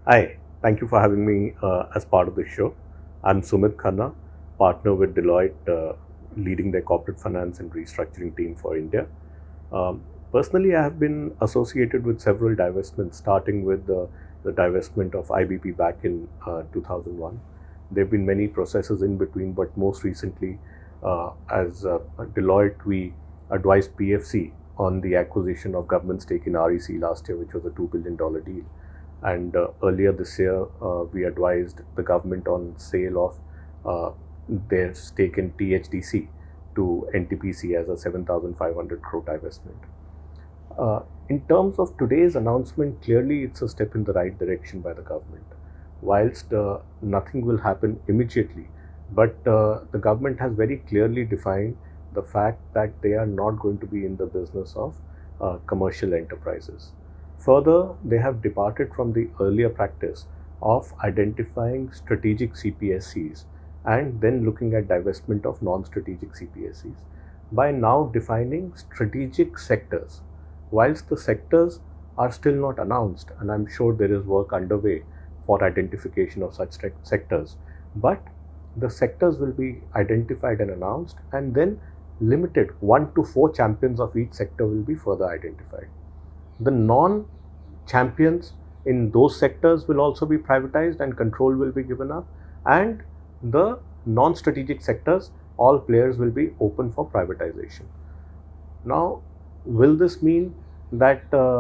Hi, thank you for having me as part of the show. I'm Sumit Khanna, partner with Deloitte, leading their corporate finance and restructuring team for India. Um, Personally, I have been associated with several divestments, starting with the divestment of IBP back in 2001. There have been many processes in between, but most recently, as Deloitte, we advised PFC on the acquisition of government stake in REC last year, which was a $2 billion deal. And earlier this year, we advised the government on sale of their stake in THDC to NTPC as a 7,500 crore divestment. In terms of today's announcement, clearly it's a step in the right direction by the government. Whilst nothing will happen immediately, but the government has very clearly defined the fact that they are not going to be in the business of commercial enterprises. Further, they have departed from the earlier practice of identifying strategic CPSCs and then looking at divestment of non-strategic CPSCs by now defining strategic sectors. Whilst the sectors are still not announced, and I'm sure there is work underway for identification of such sectors, but the sectors will be identified and announced, and then limited 1 to 4 champions of each sector will be further identified. The non-champions in those sectors will also be privatized and control will be given up, and the non-strategic sectors, all players will be open for privatization. Now, will this mean that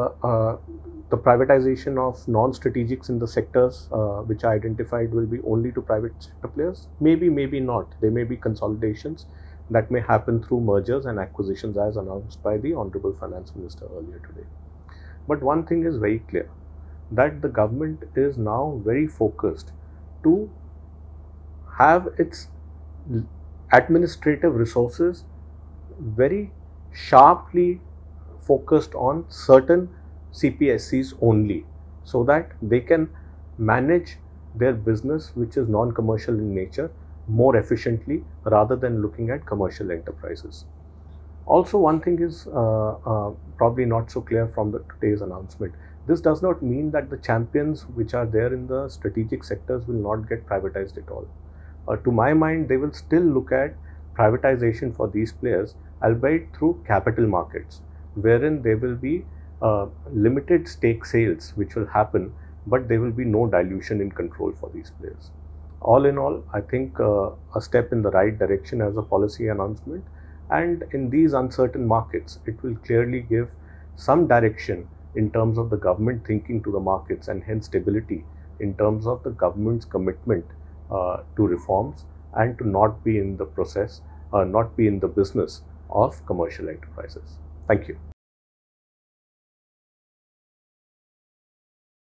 the privatization of non-strategics in the sectors which are identified will be only to private sector players? Maybe, maybe not. There may be consolidations that may happen through mergers and acquisitions as announced by the Honorable Finance Minister earlier today. But one thing is very clear, that the government is now very focused to have its administrative resources very sharply focused on certain CPSCs only, so that they can manage their business, which is non-commercial in nature, more efficiently rather than looking at commercial enterprises. Also, one thing is probably not so clear from today's announcement. This does not mean that the champions which are there in the strategic sectors will not get privatized at all. To my mind, they will still look at privatization for these players, albeit through capital markets, wherein there will be limited stake sales which will happen, but there will be no dilution in control for these players. All in all, I think a step in the right direction as a policy announcement, and in these uncertain markets, it will clearly give some direction in terms of the government thinking to the markets, and hence stability in terms of the government's commitment to reforms and to not be in the process, not be in the business of commercial enterprises. Thank you.